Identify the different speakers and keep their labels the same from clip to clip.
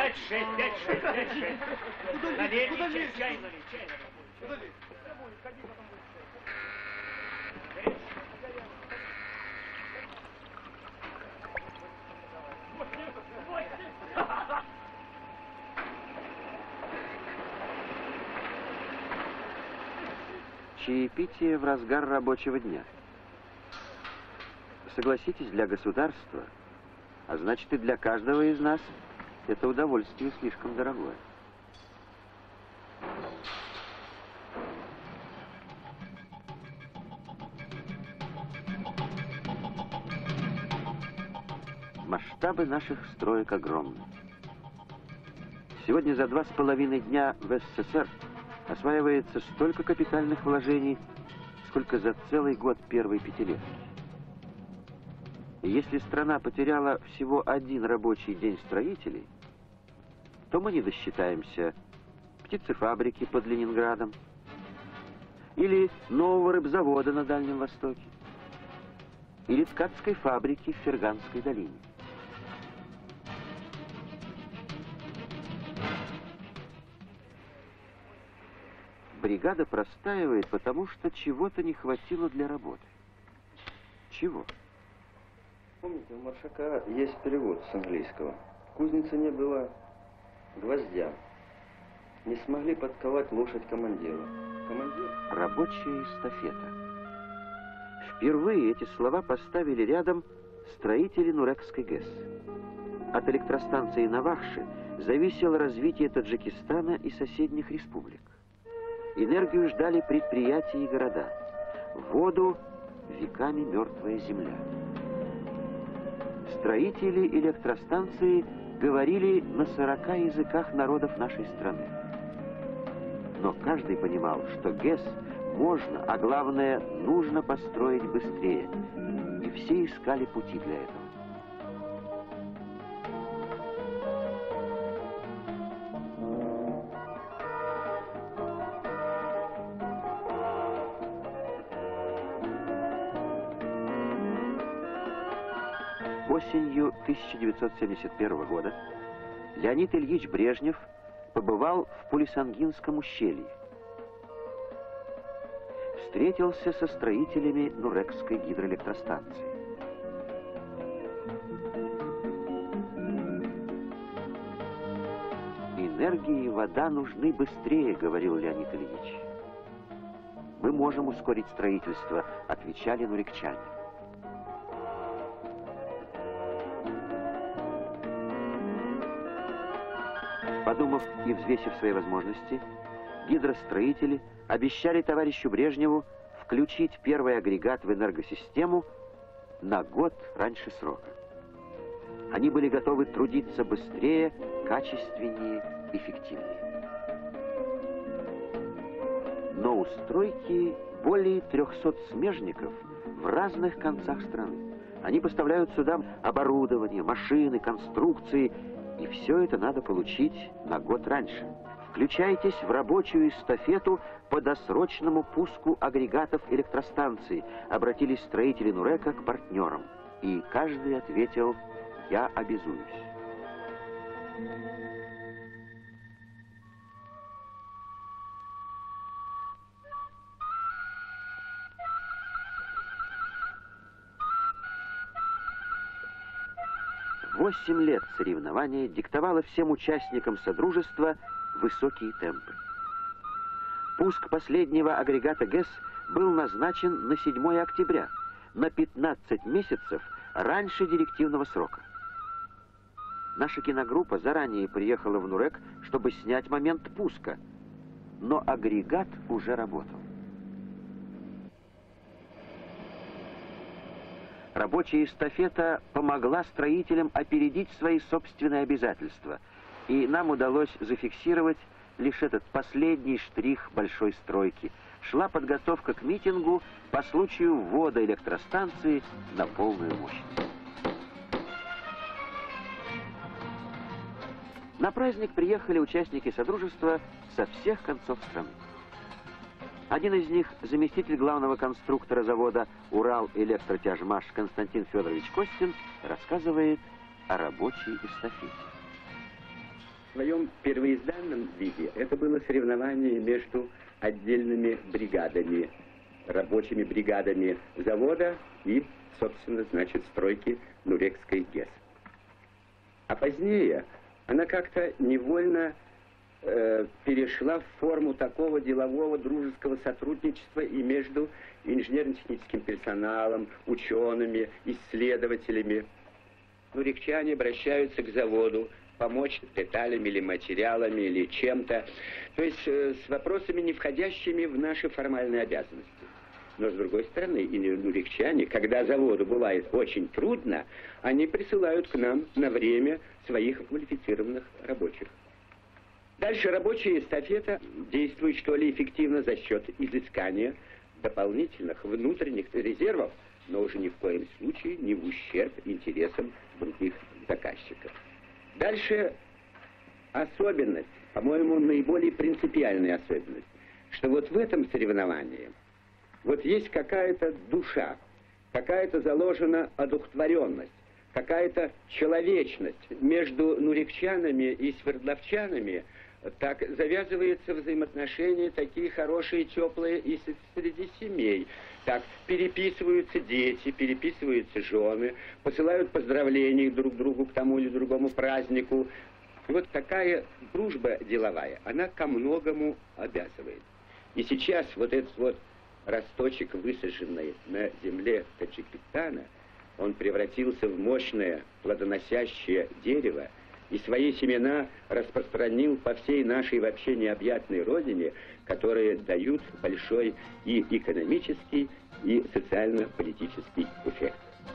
Speaker 1: 5-6. Налейте чай,
Speaker 2: Подожди.
Speaker 3: Чаепитие в разгар рабочего дня. Согласитесь, для государства, а значит и для каждого из нас, это удовольствие слишком дорогое. Масштабы наших строек огромны. Сегодня за 2,5 дня в СССР осваивается столько капитальных вложений, сколько за целый год первой пятилетки. И если страна потеряла всего 1 рабочий день строителей, то мы не досчитаемся птицефабрики под Ленинградом или нового рыбзавода на Дальнем Востоке или ткацкой фабрики в Ферганской долине. Бригада простаивает, потому что чего-то не хватило для работы. Чего?
Speaker 4: Помните, у Маршака есть перевод с английского. В кузнице не было гвоздя. Не смогли подковать лошадь командира.
Speaker 3: Рабочая эстафета. Впервые эти слова поставили рядом строители Нурекской ГЭС. От электростанции Навахши зависело развитие Таджикистана и соседних республик. Энергию ждали предприятия и города. Воду — веками мертвая земля. Строители электростанции говорили на 40 языках народов нашей страны. Но каждый понимал, что ГЭС можно, а главное, нужно построить быстрее. И все искали пути для этого. Осенью 1971 года Леонид Ильич Брежнев побывал в Пулисангинском ущелье. Встретился со строителями Нурекской гидроэлектростанции. «Энергия и вода нужны быстрее», — говорил Леонид Ильич. «Мы можем ускорить строительство», — отвечали нурекчане. Подумав и взвесив свои возможности, гидростроители обещали товарищу Брежневу включить первый агрегат в энергосистему на год раньше срока. Они были готовы трудиться быстрее, качественнее, эффективнее. Но у стройки более 300 смежников в разных концах страны. Они поставляют сюда оборудование, машины, конструкции, и все это надо получить на год раньше. Включайтесь в рабочую эстафету по досрочному пуску агрегатов электростанции, обратились строители Нурека к партнерам. И каждый ответил: «Я обязуюсь». Восемь лет соревнования диктовало всем участникам Содружества высокие темпы. Пуск последнего агрегата ГЭС был назначен на 7 октября, на 15 месяцев раньше директивного срока. Наша киногруппа заранее приехала в Нурек, чтобы снять момент пуска, но агрегат уже работал. Рабочая эстафета помогла строителям опередить свои собственные обязательства, и нам удалось зафиксировать лишь этот последний штрих большой стройки. Шла подготовка к митингу по случаю ввода электростанции на полную мощность. На праздник приехали участники Содружества со всех концов страны. Один из них, заместитель главного конструктора завода «Урал-Электротяжмаш» Константин Федорович Костин, рассказывает о рабочей эстафете.
Speaker 2: В своем первоизданном виде это было соревнование между отдельными бригадами, рабочими бригадами завода и, собственно, значит, стройки Нурекской ГЭС. А позднее она как-то невольно перешла в форму такого делового дружеского сотрудничества и между инженерно-техническим персоналом, учеными, исследователями. Нурекчане обращаются к заводу помочь деталями или материалами или чем-то, то есть с вопросами, не входящими в наши формальные обязанности. Но, с другой стороны, и нурекчане, когда заводу бывает очень трудно, они присылают к нам на время своих квалифицированных рабочих. Дальше рабочая эстафета действует, что ли, эффективно за счет изыскания дополнительных внутренних резервов, но уже ни в коем случае не в ущерб интересам других заказчиков. Дальше особенность, по-моему, наиболее принципиальная особенность, что вот в этом соревновании вот есть какая-то душа, какая-то заложена одухотворенность, какая-то человечность между нурекчанами и свердловчанами. Так завязываются взаимоотношения такие хорошие, теплые и среди семей. Так переписываются дети, переписываются жены, посылают поздравления друг другу к тому или другому празднику. И вот такая дружба деловая, она ко многому обязывает. И сейчас вот этот вот росточек, высаженный на земле Таджикистана, он превратился в мощное плодоносящее дерево, и свои семена распространил по всей нашей вообще необъятной родине, которые дают большой и экономический, и социально-политический эффект.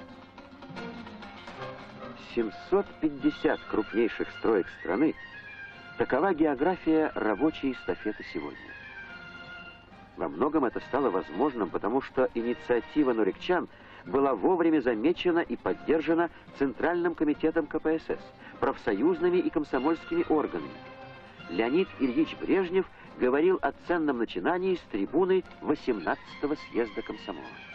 Speaker 3: 750 крупнейших строек страны – такова география рабочей эстафеты сегодня. Во многом это стало возможным, потому что инициатива нурекчан была вовремя замечена и поддержана Центральным комитетом КПСС, профсоюзными и комсомольскими органами. Леонид Ильич Брежнев говорил о ценном начинании с трибуны 18-го съезда комсомола.